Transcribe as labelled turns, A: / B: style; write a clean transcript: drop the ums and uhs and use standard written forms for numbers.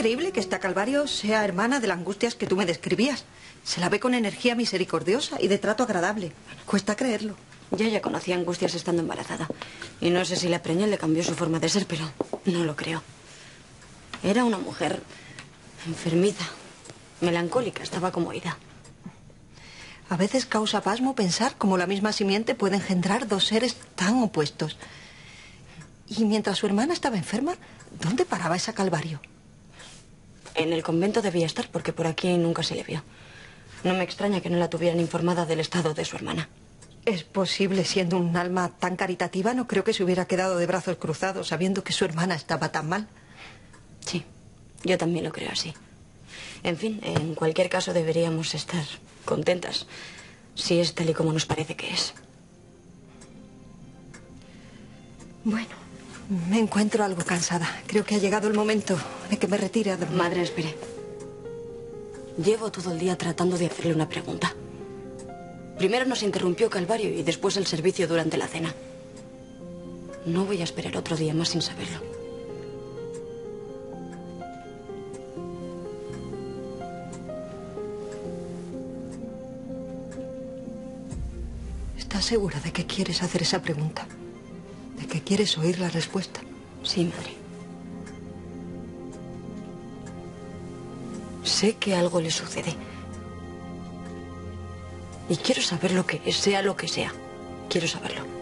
A: increíble que esta Calvario sea hermana de las angustias que tú me describías. Se la ve con energía misericordiosa y de trato agradable. Cuesta creerlo.
B: Yo ya conocía Angustias estando embarazada. Y no sé si la preñó le cambió su forma de ser, pero no lo creo. Era una mujer enfermiza, melancólica, estaba como ida.
A: A veces causa pasmo pensar cómo la misma simiente puede engendrar dos seres tan opuestos. Y mientras su hermana estaba enferma, ¿dónde paraba esa Calvario?
B: En el convento debía estar, porque por aquí nunca se le vio. No me extraña que no la tuvieran informada del estado de su hermana.
A: Es posible, siendo un alma tan caritativa, no creo que se hubiera quedado de brazos cruzados sabiendo que su hermana estaba tan mal.
B: Sí, yo también lo creo así. En fin, en cualquier caso deberíamos estar contentas, si es tal y como nos parece que es.
A: Bueno, me encuentro algo cansada. Creo que ha llegado el momento de que me retire a dormir.
B: Madre, espere. Llevo todo el día tratando de hacerle una pregunta. Primero nos interrumpió Calvario y después el servicio durante la cena. No voy a esperar otro día más sin saberlo.
A: ¿Estás segura de que quieres hacer esa pregunta? ¿De que quieres oír la respuesta?
B: Sí, madre. Sé que algo le sucede. Y quiero saber lo que es, sea lo que sea. Quiero saberlo.